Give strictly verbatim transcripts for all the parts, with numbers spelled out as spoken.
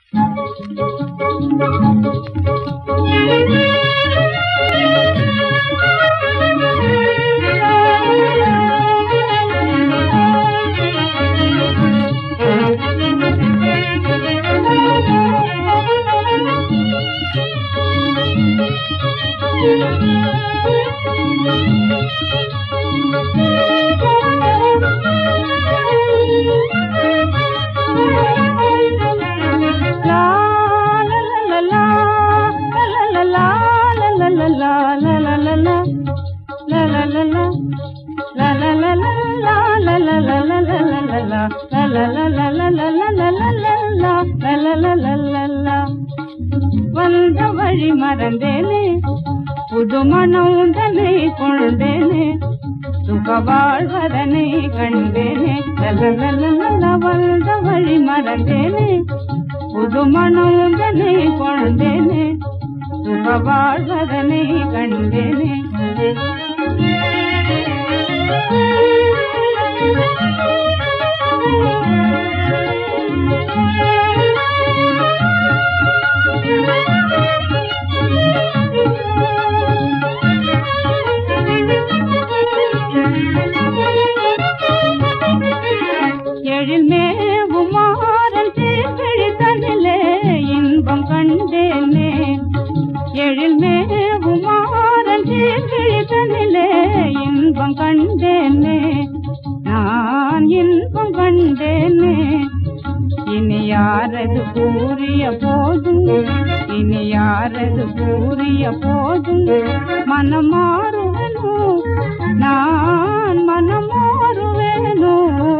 வந்த வழி மறந்தேனே, புது மனவுந்தனை கொண்டேனே, சுக வாழ்வதனை கண்டேனே. வந்த வழி மறந்தேனே, புது மனவுந்தனை கொண்டேனே, சுக வாழ்வதனை கண்டேனே. எழில்மேவும் மாறன் தீர்விழித்தனிலே இன்பம் கண்டேனே, எழில்மேவும் மாறன் தீர்விழித்தனிலே இன்பம் கண்டேனே, நான் இன்பம் கண்டேனே. இனி யாரது கூறிய போதும், இனி யாரது கூறிய போதும் மனம் மாறுவேனோ, நான் மனம் மாறுவேனோ.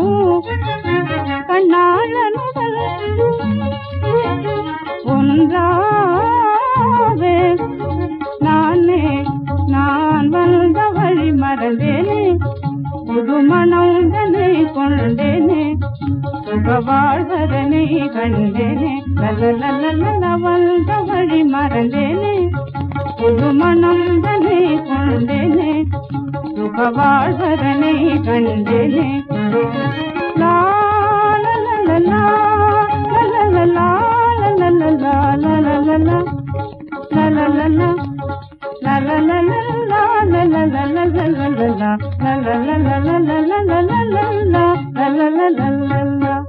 கண்ணாளனுடன் ஒன்றாவே நானே, நான் வந்த வழி மறந்தேனே, புது மனவுந்தனை கொண்டேனே, சுக வாழ்வதனை கண்டேனே. லலலலல வந்த வழி மறந்தேனே, புது மனவுந்தனை கொண்டேனே, சுக வாழ்வதனை கண்டேனே. லா லலலலா லலலலா லலலலா லலலலா லலலலா லலலலா லலலலா லலலலா லலலலா லலலலா லலலலா.